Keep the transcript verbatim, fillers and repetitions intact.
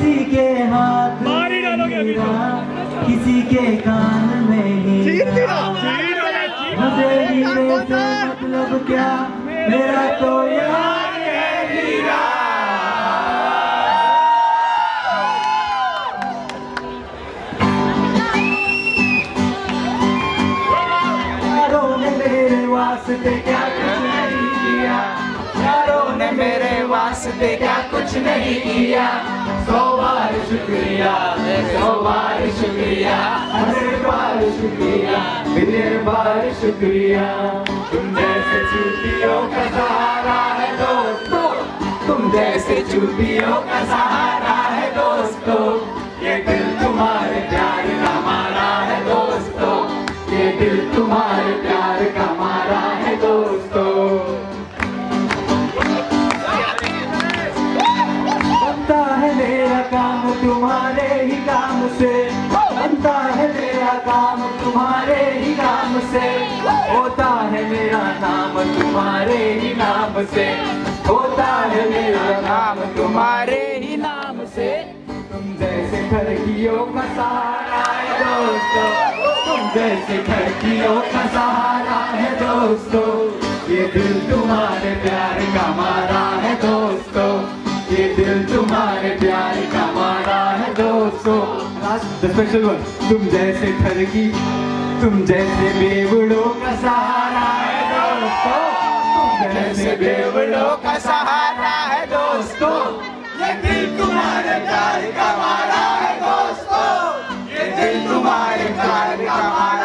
किसी के हाथ में हीरा, किसी के कान में हीरा। मुझे हीरे से मतलब क्या, मेरा तो यार है हीरा। यारों ने मेरे वास्ते क्या कुछ नहीं किया, यारों ने मेरे वास्ते क्या कुछ नहीं किया। सौ बार शुक्रिया, सौ बार शुक्रिया, हज़ार बार शुक्रिया, मिलियन बार शुक्रिया। तुम जैसे चूतियों का सहारा है दोस्तों, तुम जैसे चूतियों का सहारा है दोस्तों। ये दिल तुम्हारे प्यार का मारा है दोस्तों, ये दिल तुम्हारे प्यार का मारा है दोस्तों। बनता है मेरा काम तुम्हारे ही काम से, बनता है मेरा काम तुम्हारे ही काम से। होता है मेरा नाम तुम्हारे ही नाम से, होता है मेरा नाम तुम्हारे ही नाम से। तुम जैसे खिड़कियों का सहारा है दोस्तों, तुम जैसे खिड़कियों का सहारा है दोस्तों। ये दिल तुम्हारे प्यार का मारा है दोस्तों, ये दिल तुम्हारे प्यार का मारा है दोस्तों। Last special one. तुम जैसे खिड़की, तुम जैसे बेवड़ों का सहारा है दोस्तों, तुम जैसे बेवड़ों का सहारा है दोस्तों। ये दिल तुम्हारे प्यार का मारा है दोस्तों, ये दिल तुम्हारे प्यार का मारा